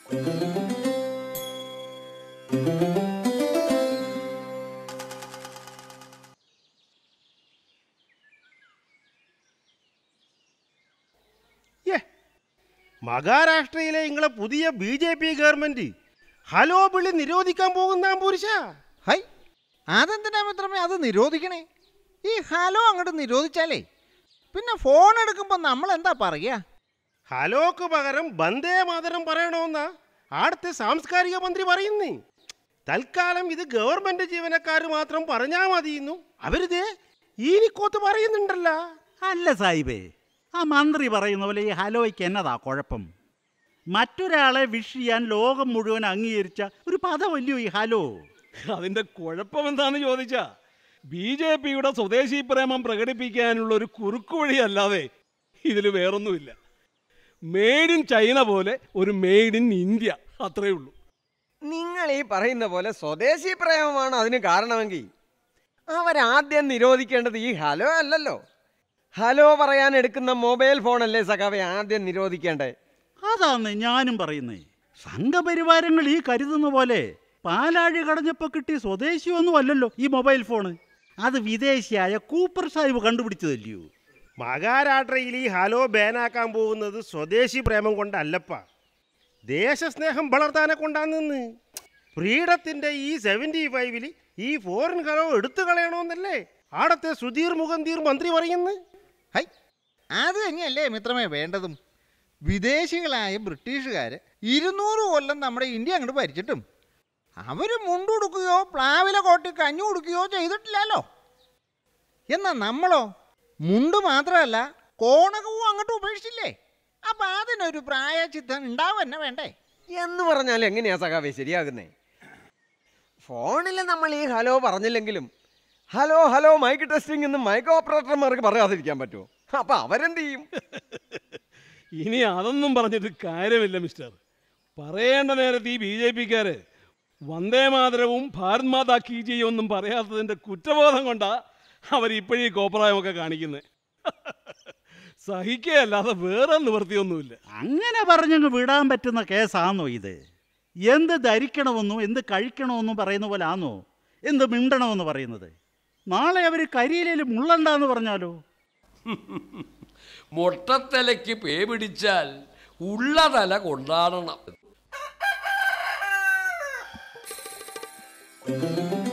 മഹാരാഷ്ട്രയിലെ നിങ്ങളെ പുതിയ BJP ഗവൺമെന്റ് ഹലോ വിളി നിരോധിക്കാൻ പോകുന്ന പുരുഷ. ഹൈ, അതെന്തിനാ മിത്രമേ അത് നിരോധിക്കണേ? ഈ ഹലോ അങ്ങോട്ട് നിരോധിച്ചാലേ പിന്നെ ഫോൺ എടുക്കുമ്പോൾ നമ്മൾ എന്താ പറയുക? ഹലോക്ക് പകരം വന്ദേ മാതരം പറയണമെന്നാ ആടത്തെ സാംസ്കാരിക മന്ത്രി പറയുന്നേ. തൽക്കാലം ഇത് ഗവൺമെന്റ് ജീവനക്കാർ മാത്രം പറഞ്ഞാൽ മതിയെന്നു അവരിതേ ഈനിക്കോത്ത് പറയുന്നുണ്ടല്ലോ. അല്ല സാഹിബേ, ആ മന്ത്രി പറയുന്ന പോലെ ഈ ഹലോയ്ക്ക് എന്നതാ കുഴപ്പം? മറ്റൊരാളെ വിഷ് ചെയ്യാൻ ലോകം മുഴുവൻ അംഗീകരിച്ച ഒരു പദമല്ലയോ ഈ ഹലോ? അതിൻ്റെ കുഴപ്പം എന്താണെന്ന് ചോദിച്ചാൽ BJPയുടെ സ്വദേശി പ്രേമം പ്രകടിപ്പിക്കാനുള്ള ഒരു കുറുക്കുവഴി അല്ലാതെ ഇതിൽ വേറൊന്നുമില്ല. മെയ്ഡ് ഇൻ ചൈന പോലെ ഒരു മെയ്ഡ് ഇൻ ഇന്ത്യ, അത്രയേ ഉള്ളൂ. നിങ്ങൾ ഈ പറയുന്ന പോലെ സ്വദേശി പ്രേമമാണ് അതിന് കാരണമെങ്കിൽ അവരാദ്യം നിരോധിക്കേണ്ടത് ഈ ഹലോ അല്ലല്ലോ. ഹലോ പറയാൻ എടുക്കുന്ന മൊബൈൽ ഫോണല്ലേ സഖാവെ ആദ്യം നിരോധിക്കേണ്ടേ? അതാന്ന് ഞാനും പറയുന്നേ. സംഘപരിവാരങ്ങൾ ഈ കരുതുന്ന പോലെ പാലാഴി കടഞ്ഞപ്പോൾ കിട്ടിയ സ്വദേശിയൊന്നും അല്ലല്ലോ ഈ മൊബൈൽ ഫോണ്. അത് വിദേശിയായ കൂപ്പർ സാഹിബ് കണ്ടുപിടിച്ചതല്ലയോ? മഹാരാഷ്ട്രയിൽ ഈ ഹലോ ബാനാക്കാൻ പോകുന്നത് സ്വദേശി പ്രേമം കൊണ്ടല്ലപ്പ, ദേശസ്നേഹം വളർത്താനെ കൊണ്ടാന്ന്. ഫ്രീഡത്തിൻ്റെ ഈ 75-ൽ ഈ ഫോറിൻ ഹലോ എടുത്തു കളയണമെന്നല്ലേ ആടത്തെ സുധീർ മുഖന്തീർ മന്ത്രി പറയുന്നു. ഹൈ, അത് തന്നെയല്ലേ മിത്രമേ വേണ്ടതും. വിദേശികളായ ബ്രിട്ടീഷുകാർ 200 കൊല്ലം നമ്മുടെ ഇന്ത്യ അങ്ങോട്ട് ഭരിച്ചിട്ടും അവർ മുണ്ടുകൊടുക്കുകയോ പ്ലാവില കോട്ടി കഞ്ഞു കൊടുക്കുകയോ ചെയ്തിട്ടില്ലല്ലോ. എന്നാൽ നമ്മളോ മുണ്ട് മാത്രമല്ല കോണകവും അങ്ങോട്ട് ഉപേക്ഷിച്ചില്ലേ? അപ്പം അതിനൊരു പ്രായച്ചിത്തം ഉണ്ടാവും തന്നെ വേണ്ടേ? എന്ന് പറഞ്ഞാൽ എങ്ങനെയാ സഖാവേ ശരിയാകുന്നേ? ഫോണിൽ നമ്മൾ ഈ ഹലോ പറഞ്ഞില്ലെങ്കിലും ഹലോ ഹലോ മൈക്ക് ടെസ്റ്റിംഗ് എന്ന് മൈക്ക് ഓപ്പറേറ്റർമാർക്ക് പറയാതിരിക്കാൻ പറ്റുമോ? അപ്പം അവരെന്ത് ചെയ്യും? ഇനി അതൊന്നും പറഞ്ഞിട്ട് കാര്യമില്ല മിസ്റ്റർ. പറയേണ്ട നേരത്ത് ഈ BJPക്കാർ വന്ദേ മാതരവും ഭാരത് മാതാ കീ ജയ് ഒന്നും പറയാത്തതിൻ്റെ കുറ്റബോധം കൊണ്ടാ അവരിപ്പോഴീ കോപ്രായമൊക്കെ കാണിക്കുന്നത്. സഹിക്കുകയല്ലാതെ വേറെ നിവൃത്തിയൊന്നുമില്ല. അങ്ങനെ പറഞ്ഞങ്ങ് വിടാൻ പറ്റുന്ന കേസാണോ ഇത്? എന്ത് ധരിക്കണമെന്നും എന്ത് കഴിക്കണമെന്നും പറയുന്ന പോലെ ആണോ എന്ത് മിണ്ടണമെന്ന് പറയുന്നത്? നാളെ അവർ കരിയിലയിൽ മുള്ളണ്ടെന്ന് പറഞ്ഞാലോ? മൊട്ടത്തലയ്ക്ക് പേ പിടിച്ചാൽ ഉള്ളതല കൊണ്ടാടണം.